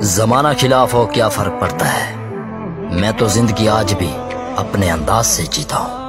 जमाना खिलाफ हो क्या फर्क पड़ता है। मैं तो जिंदगी आज भी अपने अंदाज से जीता हूं।